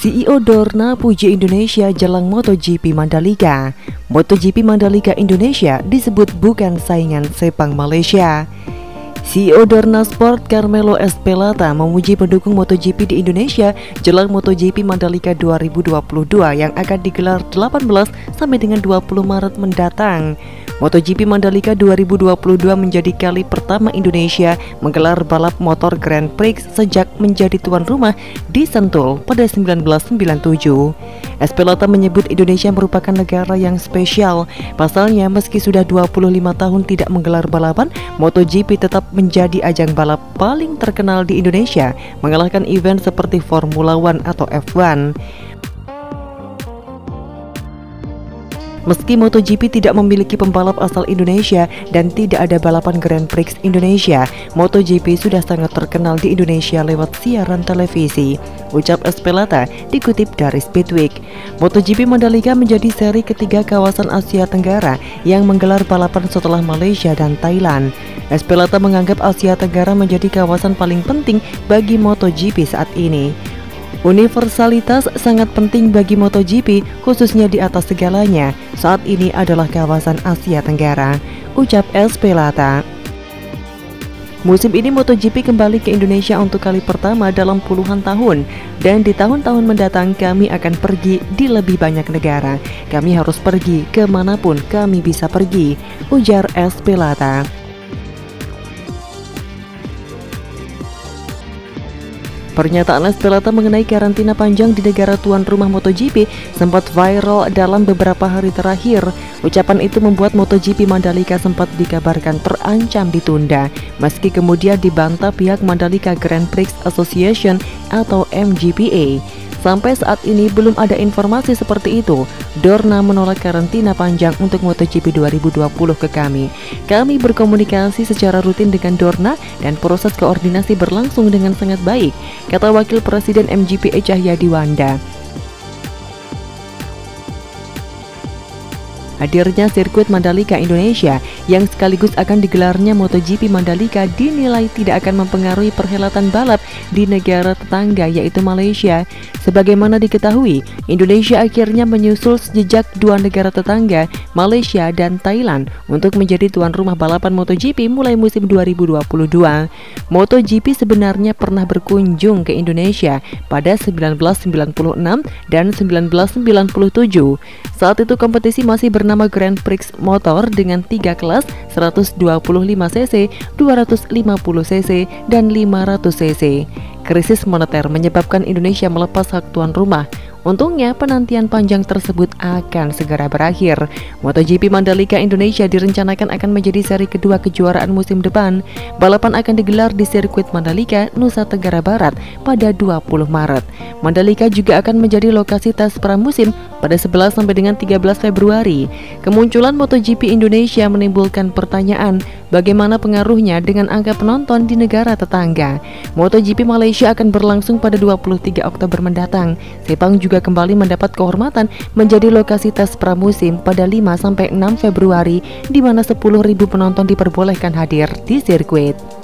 CEO Dorna puji Indonesia jelang MotoGP Mandalika. MotoGP Mandalika Indonesia disebut bukan saingan Sepang Malaysia. CEO Dorna Sport Carmelo Ezpeleta memuji pendukung MotoGP di Indonesia jelang MotoGP Mandalika 2022 yang akan digelar 18 sampai dengan 20 Maret mendatang. MotoGP Mandalika 2022 menjadi kali pertama Indonesia menggelar balap motor Grand Prix sejak menjadi tuan rumah di Sentul pada 1997. Ezpeleta menyebut Indonesia merupakan negara yang spesial. Pasalnya, meski sudah 25 tahun tidak menggelar balapan, MotoGP tetap menjadi ajang balap paling terkenal di Indonesia, mengalahkan event seperti Formula One atau F1. Meski MotoGP tidak memiliki pembalap asal Indonesia dan tidak ada balapan Grand Prix Indonesia, MotoGP sudah sangat terkenal di Indonesia lewat siaran televisi, ucap Ezpeleta dikutip dari Speedweek. MotoGP Mandalika menjadi seri ketiga kawasan Asia Tenggara yang menggelar balapan setelah Malaysia dan Thailand. Ezpeleta menganggap Asia Tenggara menjadi kawasan paling penting bagi MotoGP saat ini. Universalitas sangat penting bagi MotoGP, khususnya di atas segalanya. Saat ini adalah kawasan Asia Tenggara, ucap Ezpeleta. Musim ini MotoGP kembali ke Indonesia untuk kali pertama dalam puluhan tahun. Dan di tahun-tahun mendatang kami akan pergi di lebih banyak negara. Kami harus pergi kemanapun kami bisa pergi, ujar Ezpeleta. Pernyataan Ezpeleta mengenai karantina panjang di negara tuan rumah MotoGP sempat viral dalam beberapa hari terakhir. Ucapan itu membuat MotoGP Mandalika sempat dikabarkan terancam ditunda, meski kemudian dibantah pihak Mandalika Grand Prix Association atau MGPA. Sampai saat ini belum ada informasi seperti itu. Dorna menolak karantina panjang untuk MotoGP 2020 ke kami. Kami berkomunikasi secara rutin dengan Dorna dan proses koordinasi berlangsung dengan sangat baik, kata Wakil Presiden MGPA Cahyadi Wanda. Hadirnya sirkuit Mandalika Indonesia yang sekaligus akan digelarnya MotoGP Mandalika dinilai tidak akan mempengaruhi perhelatan balap di negara tetangga yaitu Malaysia. Sebagaimana diketahui, Indonesia akhirnya menyusul jejak dua negara tetangga, Malaysia dan Thailand, untuk menjadi tuan rumah balapan MotoGP mulai musim 2022. MotoGP sebenarnya pernah berkunjung ke Indonesia pada 1996 dan 1997. Saat itu kompetisi masih bernama Grand Prix Motor dengan 3 kelas 125cc, 250cc, dan 500cc. Krisis moneter menyebabkan Indonesia melepas hak tuan rumah. Untungnya penantian panjang tersebut akan segera berakhir. MotoGP Mandalika Indonesia direncanakan akan menjadi seri kedua kejuaraan musim depan. Balapan akan digelar di sirkuit Mandalika, Nusa Tenggara Barat pada 20 Maret. Mandalika juga akan menjadi lokasi tes pramusim pada 11 sampai dengan 13 Februari. Kemunculan MotoGP Indonesia menimbulkan pertanyaan, bagaimana pengaruhnya dengan angka penonton di negara tetangga. MotoGP Malaysia akan berlangsung pada 23 Oktober mendatang. Sepang juga kembali mendapat kehormatan menjadi lokasi tes pramusim pada 5 sampai 6 Februari, di mana 10.000 penonton diperbolehkan hadir di sirkuit.